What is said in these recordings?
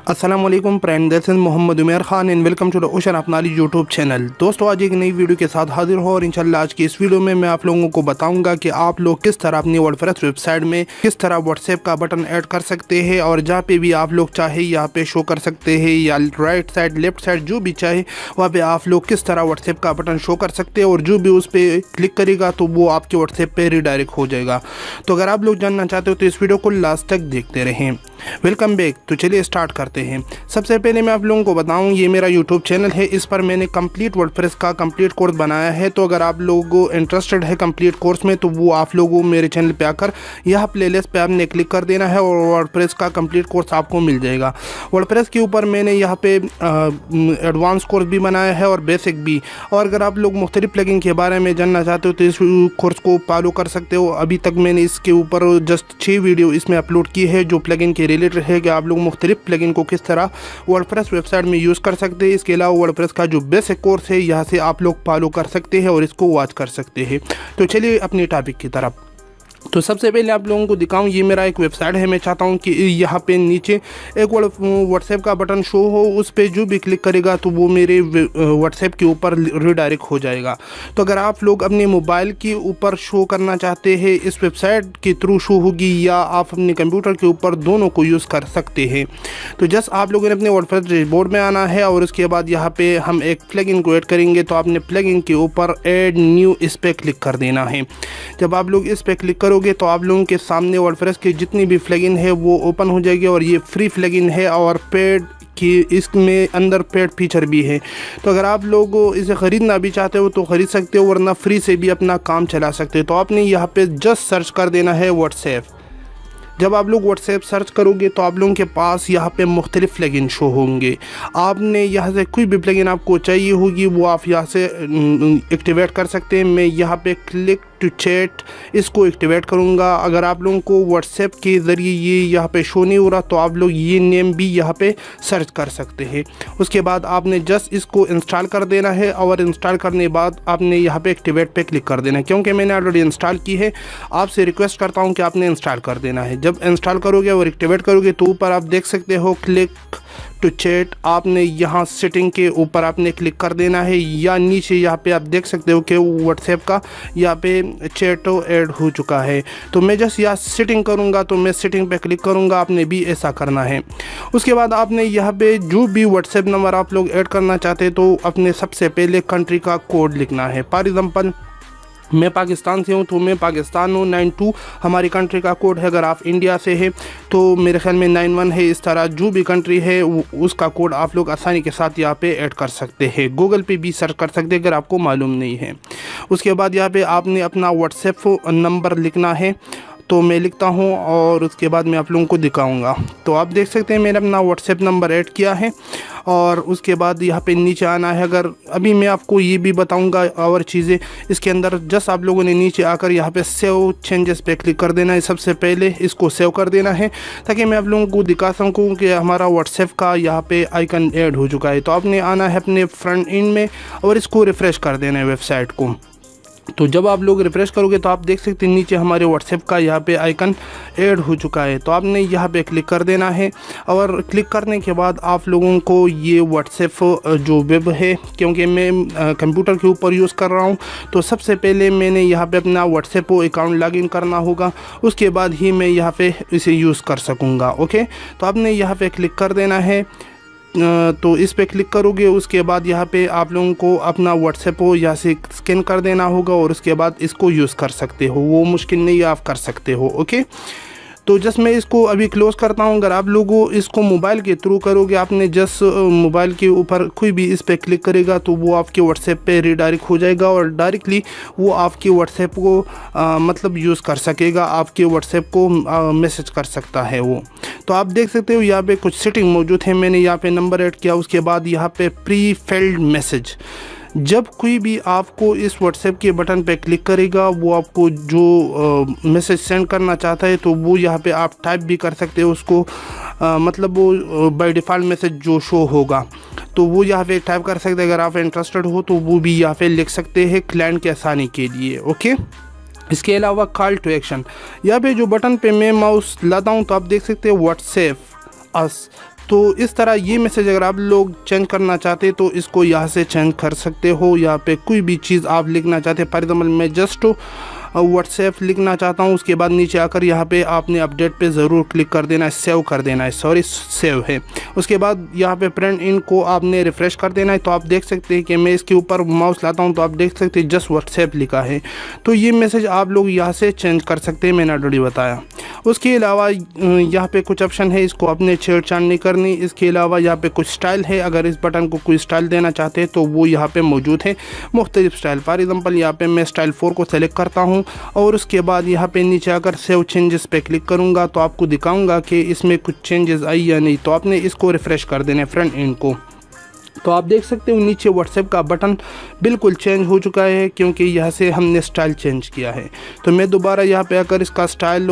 अस्सलामुअलैकुम friend, this is Mohammad Umar Khan and welcome to the ocean अपनाली YouTube channel. दोस्तों, आज एक नई वीडियो के साथ हाजिर हो और इंशाल्लाह आज की इस वीडियो में मैं आप लोगों को बताऊंगा कि आप लोग किस तरह अपनी वर्डप्रेस वेबसाइट में किस तरह व्हाट्सएप का बटन ऐड कर सकते हैं और जहाँ पे भी आप लोग चाहे यहाँ पे शो कर सकते हैं या राइट साइड लेफ्ट साइड जो भी चाहे वहाँ पे आप लोग किस तरह व्हाट्सएप का बटन शो कर सकते हैं और जो भी उस पर क्लिक करेगा तो वो आपके व्हाट्सएप पे रिडायरेक्ट हो जाएगा। तो अगर आप लोग जानना चाहते हो तो इस वीडियो को लास्ट तक देखते रहें। Welcome back. तो चलिए स्टार्ट करते हैं। सबसे पहले मैं आप लोगों को बताऊं, ये मेरा यूट्यूब चैनल है, इस पर मैंने कंप्लीट वर्डप्रेस का कंप्लीट कोर्स बनाया है। तो अगर आप लोग इंटरेस्टेड है कंप्लीट कोर्स में तो वो आप लोगों मेरे चैनल पे आकर यह प्लेलिस्ट पे आपने क्लिक कर देना है और वर्डप्रेस का कंप्लीट कोर्स आपको मिल जाएगा। वर्डप्रेस के ऊपर मैंने यहाँ पे एडवांस कोर्स भी बनाया है और बेसिक भी। और अगर आप लोग मुख्तलिफ प्लगइन के बारे में जानना चाहते हो तो इस कोर्स को फॉलो कर सकते हो। अभी तक मैंने इसके ऊपर जस्ट 6 वीडियो इसमें अपलोड की है जो प्लगइन के रिलेटेड है कि आप लोग मुख्तलिफ प्लगइन को किस तरह वर्डप्रेस वेबसाइट में यूज़ कर सकते हैं। इसके अलावा वर्डप्रेस का जो बेसिक कोर्स है यहाँ से आप लोग फॉलो कर सकते हैं और इसको वॉच कर सकते हैं। तो चलिए अपने टॉपिक की तरफ। तो सबसे पहले आप लोगों को दिखाऊं, ये मेरा एक वेबसाइट है। मैं चाहता हूं कि यहाँ पे नीचे एक व्हाट्सएप का बटन शो हो, उस पर जो भी क्लिक करेगा तो वो मेरे व्हाट्सएप के ऊपर रिडायरेक्ट हो जाएगा। तो अगर आप लोग अपने मोबाइल के ऊपर शो करना चाहते हैं, इस वेबसाइट के थ्रू शो होगी या आप अपने कंप्यूटर के ऊपर, दोनों को यूज़ कर सकते हैं। तो जस्ट आप लोगों ने अपने वर्डप्रेस डैशबोर्ड में आना है और उसके बाद यहाँ पे हम एक प्लगइन को ऐड करेंगे। तो आपने प्लगइन के ऊपर ऐड न्यू इस पर क्लिक कर देना है। जब आप लोग इस पर क्लिक करोगे तो आप लोगों के सामने वर्डप्रेस की जितनी भी प्लगइन है वो ओपन हो जाएगी और ये फ्री प्लगइन है और पेड कि इसमें अंदर पेड फीचर भी है। तो अगर आप लोग इसे ख़रीदना भी चाहते हो तो ख़रीद सकते हो, वरना फ्री से भी अपना काम चला सकते हो। तो आपने यहाँ पे जस्ट सर्च कर देना है व्हाट्सएप। जब आप लोग व्हाट्सएप सर्च करोगे तो आप लोगों के पास यहाँ पे मुख्तलिफ प्लगइन शो होंगे। आपने यहाँ से कोई भी प्लगइन आपको चाहिए होगी वो आप यहाँ से एक्टिवेट कर सकते हैं। मैं यहाँ पे क्लिक टू चैट इसको एक्टिवेट करूँगा। अगर आप लोगों को व्हाट्सएप के ज़रिए ये यहाँ पे शो नहीं हो रहा तो आप लोग ये नेम भी यहाँ पे सर्च कर सकते हैं। उसके बाद आपने जस्ट इसको इंस्टॉल कर देना है और इंस्टॉल करने के बाद आपने यहाँ पे एक्टिवेट पे क्लिक कर देना है। क्योंकि मैंने ऑलरेडी इंस्टॉल की है, आपसे रिक्वेस्ट करता हूँ कि आपने इंस्टॉल कर देना है। जब इंस्टॉल करोगे और एक्टिवेट करोगे तो ऊपर आप देख सकते हो क्लिक टू चैट, आपने यहाँ सेटिंग के ऊपर आपने क्लिक कर देना है या नीचे यहाँ पे आप देख सकते हो कि व्हाट्सएप का यहाँ पे चैट ऐड हो चुका है। तो मैं जस्ट यहाँ सेटिंग करूँगा तो मैं सेटिंग पे क्लिक करूँगा। आपने भी ऐसा करना है। उसके बाद आपने यहाँ पे जो भी व्हाट्सएप नंबर आप लोग ऐड करना चाहते हैं तो अपने सबसे पहले कंट्री का कोड लिखना है। फॉर एग्जाम्पल मैं पाकिस्तान से हूँ तो मैं पाकिस्तान हूँ, 92 हमारी कंट्री का कोड है। अगर आप इंडिया से हैं तो मेरे ख्याल में 91 है। इस तरह जो भी कंट्री है उसका कोड आप लोग आसानी के साथ यहाँ पे ऐड कर सकते हैं। गूगल पे भी सर्च कर सकते हैं अगर आपको मालूम नहीं है। उसके बाद यहाँ पे आपने अपना व्हाट्सएप नंबर लिखना है। तो मैं लिखता हूँ और उसके बाद मैं आप लोगों को दिखाऊंगा। तो आप देख सकते हैं मैंने अपना व्हाट्सएप नंबर ऐड किया है और उसके बाद यहाँ पे नीचे आना है। अगर अभी मैं आपको ये भी बताऊंगा और चीज़ें इसके अंदर, जस्ट आप लोगों ने नीचे आकर यहाँ पे सेव चेंजेस पे क्लिक कर देना है। सबसे पहले इसको सेव कर देना है ताकि मैं आप लोगों को दिखा सकूँ कि हमारा व्हाट्सएप का यहाँ पे आइकन ऐड हो चुका है। तो आपने आना है अपने फ्रंट एंड में और इसको रिफ़्रेश कर देना है वेबसाइट को। तो जब आप लोग रिफ्रेश करोगे तो आप देख सकते हैं नीचे हमारे व्हाट्सएप का यहाँ पे आइकन ऐड हो चुका है। तो आपने यहाँ पे क्लिक कर देना है और क्लिक करने के बाद आप लोगों को ये व्हाट्सएप जो वेब है, क्योंकि मैं कंप्यूटर के ऊपर यूज़ कर रहा हूँ तो सबसे पहले मैंने यहाँ पे अपना व्हाट्सएप अकाउंट लॉगिन करना होगा। उसके बाद ही मैं यहाँ पे इसे यूज़ कर सकूँगा। ओके, तो आपने यहाँ पे क्लिक कर देना है। तो इस पे क्लिक करोगे उसके बाद यहाँ पे आप लोगों को अपना व्हाट्सएप यहाँ से स्कैन कर देना होगा और उसके बाद इसको यूज़ कर सकते हो। वो मुश्किल नहीं है, आप कर सकते हो। ओके, तो जस्ट मैं इसको अभी क्लोज़ करता हूँ। अगर आप लोगों इसको मोबाइल के थ्रू करोगे, आपने जस्ट मोबाइल के ऊपर कोई भी इस पर क्लिक करेगा तो वो आपके व्हाट्सएप पे रिडायरेक्ट हो जाएगा और डायरेक्टली वो आपके व्हाट्सएप को मतलब यूज़ कर सकेगा, आपके व्हाट्सएप को मैसेज कर सकता है वो। तो आप देख सकते हो यहाँ पे कुछ सेटिंग मौजूद है। मैंने यहाँ पे नंबर ऐड किया, उसके बाद यहाँ पे प्री फिल्ड मैसेज। जब कोई भी आपको इस व्हाट्सएप के बटन पे क्लिक करेगा वो आपको जो मैसेज सेंड करना चाहता है तो वो यहाँ पे आप टाइप भी कर सकते हो उसको, मतलब वो बाय डिफ़ॉल्ट मैसेज जो शो होगा तो वो यहाँ पे टाइप कर सकते हैं। अगर आप इंटरेस्टेड हो तो वो भी यहाँ पे लिख सकते हैं क्लाइंट के आसानी के लिए। ओके, इसके अलावा कॉल टू एक्शन, यहाँ पे जो बटन पे मैं माउस लाता हूँ तो आप देख सकते हैं व्हाट्सएप अस तो इस तरह ये मैसेज अगर आप लोग चेंज करना चाहते तो इसको यहाँ से चेंज कर सकते हो। यहाँ पे कोई भी चीज़ आप लिखना चाहते, फॉर एग्जाम्पल मैं जस्ट व्हाट्सएप लिखना चाहता हूँ, उसके बाद नीचे आकर यहाँ पे आपने अपडेट पे ज़रूर क्लिक कर देना है, सेव कर देना है, सॉरी सेव है। उसके बाद यहाँ पे प्रिंट इन को आपने रिफ़्रेश कर देना है। तो आप देख सकते हैं कि मैं इसके ऊपर माउस लाता हूँ तो आप देख सकते हैं जस्ट व्हाट्सएप लिखा है। तो ये मैसेज आप लोग यहाँ से चेंज कर सकते हैं, मैंने ऑलरेडी बताया। उसके अलावा यहाँ पे कुछ ऑप्शन है, इसको अपने छेड़छाड़ नहीं करनी। इसके अलावा यहाँ पे कुछ स्टाइल है, अगर इस बटन को कोई स्टाइल देना चाहते हैं तो वो यहाँ पे मौजूद है, मुख्तलिफ स्टाइल। फॉर एग्जांपल यहाँ पे मैं स्टाइल 4 को सेलेक्ट करता हूँ और उसके बाद यहाँ पे नीचे आकर सेव चेंजेस पे क्लिक करूँगा तो आपको दिखाऊँगा कि इसमें कुछ चेंजेस आई या नहीं। तो आपने इसको रिफ़्रेश कर देना है फ्रंट एंड को। तो आप देख सकते हो नीचे व्हाट्सएप का बटन बिल्कुल चेंज हो चुका है, क्योंकि यहाँ से हमने स्टाइल चेंज किया है। तो मैं दोबारा यहाँ पे आकर इसका स्टाइल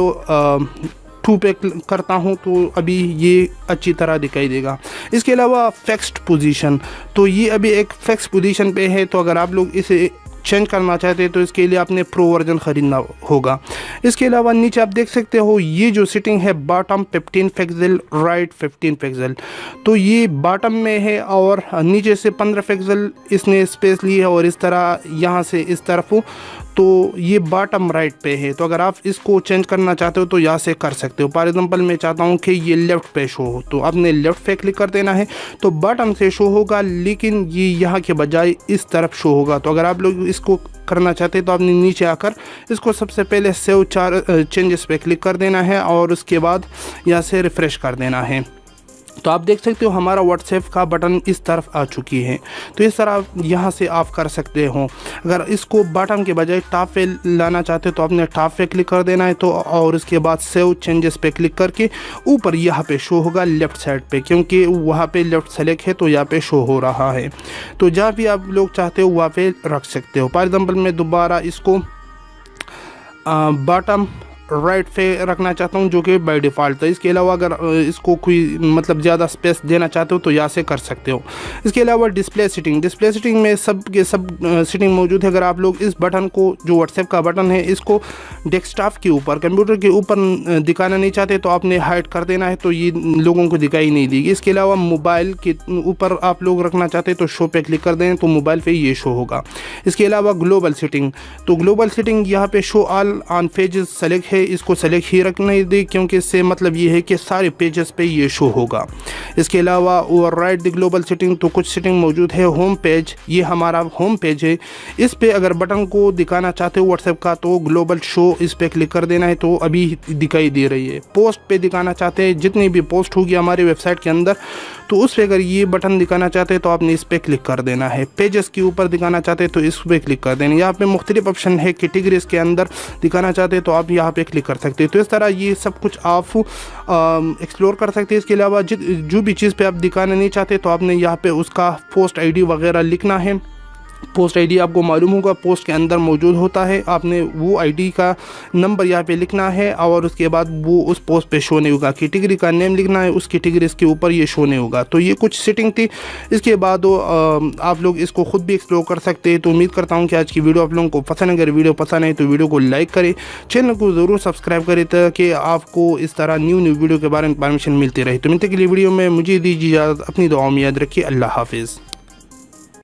2 पे करता हूँ तो अभी ये अच्छी तरह दिखाई देगा। इसके अलावा फिक्स्ड पोजीशन, तो ये अभी एक फिक्स पोजीशन पे है। तो अगर आप लोग इसे चेंज करना चाहते हैं तो इसके लिए आपने प्रो वर्जन ख़रीदना होगा। इसके अलावा नीचे आप देख सकते हो ये जो सेटिंग है बॉटम 15 पिक्सल, राइट 15 पिक्सल, तो ये बॉटम में है और नीचे से 15 पिक्सल इसने स्पेस ली है और इस तरह यहाँ से इस तरफ तो ये बॉटम राइट पे है। तो अगर आप इसको चेंज करना चाहते हो तो यहाँ से कर सकते हो। फॉर एग्जांपल मैं चाहता हूँ कि ये लेफ़्ट पे शो हो तो आपने लेफ़्ट पे क्लिक कर देना है तो बॉटम से शो होगा, लेकिन ये यहाँ के बजाय इस तरफ शो होगा। तो अगर आप लोग इसको करना चाहते हैं तो आपने नीचे आकर इसको सबसे पहले सेव चेंजेस पे क्लिक कर देना है और उसके बाद यहाँ से रिफ़्रेश कर देना है। तो आप देख सकते हो हमारा व्हाट्सएप का बटन इस तरफ आ चुकी है। तो इस तरह यहाँ से आप कर सकते हो। अगर इसको बटन के बजाय टॉप पे लाना चाहते हो तो आपने टॉप पे क्लिक कर देना है तो और उसके बाद सेव चेंजेस पे क्लिक करके ऊपर यहाँ पे शो होगा लेफ़्ट साइड पे, क्योंकि वहाँ पे लेफ़्ट सेलेक्ट है तो यहाँ पे शो हो रहा है। तो जहाँ भी आप लोग चाहते हो वहाँ पे रख सकते हो। फॉर एग्जाम्पल मैं दोबारा इसको बॉटम राइट पे रखना चाहता हूँ जो कि बाय डिफ़ॉल्ट है। इसके अलावा अगर इसको कोई मतलब ज़्यादा स्पेस देना चाहते हो तो यहाँ से कर सकते हो। इसके अलावा डिस्प्ले सेटिंग में सब के सब सेटिंग मौजूद है। अगर आप लोग इस बटन को जो व्हाट्सएप का बटन है इसको डेस्कटॉप के ऊपर कंप्यूटर के ऊपर दिखाना नहीं चाहते तो आपने हाइड कर देना है, तो ये लोगों को दिखाई नहीं देगी। इसके अलावा मोबाइल के ऊपर आप लोग रखना चाहते हैं तो शो पे क्लिक कर दें तो मोबाइल पे ये शो होगा। इसके अलावा ग्लोबल सेटिंग, तो ग्लोबल सेटिंग यहाँ पे show all on pages select है, इसको सेलेक्ट ही रखना दे क्योंकि इससे मतलब ये है कि सारे पेजेस पे ये शो होगा। इसके अलावा ओवरराइड द ग्लोबल सेटिंग, तो कुछ सेटिंग मौजूद है। होम पेज, ये हमारा होम पेज है, इस पे अगर बटन को दिखाना चाहते हो व्हाट्सएप का तो ग्लोबल शो इस पे क्लिक कर देना है तो अभी दिखाई दे रही है। पोस्ट पे दिखाना चाहते हैं जितनी भी पोस्ट होगी हमारे वेबसाइट के अंदर तो उस पर अगर ये बटन दिखाना चाहते हैं तो आपने इस पर क्लिक कर देना है। पेजेस के ऊपर दिखाना चाहते हैं तो इस पर क्लिक कर देना। यहाँ पे मुख्तलिफ ऑप्शन है, कैटेगरीज के अंदर दिखाना चाहते हैं तो आप यहाँ पे क्लिक कर सकते हैं। तो इस तरह ये सब कुछ आप एक्सप्लोर कर सकते हैं। इसके अलावा जो भी चीज़ पे आप दिखाना नहीं चाहते तो आपने यहाँ पे उसका पोस्ट आईडी वगैरह लिखना है। पोस्ट आईडी आपको मालूम होगा पोस्ट के अंदर मौजूद होता है, आपने वो आईडी का नंबर यहाँ पे लिखना है और उसके बाद वो उस पोस्ट पे शो नहीं होगा। कैटेगरी का नेम लिखना है, उस कैटेगरी के ऊपर ये शो नहीं होगा। तो ये कुछ सेटिंग थी। इसके बाद आप लोग इसको ख़ुद भी एक्सप्लोर कर सकते हैं। तो उम्मीद करता हूँ कि आज की वीडियो आप लोगों को पसंद है। अगर वीडियो पसंद है तो वीडियो को लाइक करें, चैनल को ज़रूर सब्सक्राइब करें ताकि आपको इस तरह न्यू वीडियो के बारे में इंफॉर्मेशन मिलती रहे। तो मिलते के लिए वीडियो में मुझे दीजिए इजाज़त, अपनी दुआओं में याद रखिए। अल्लाह हाफिज़।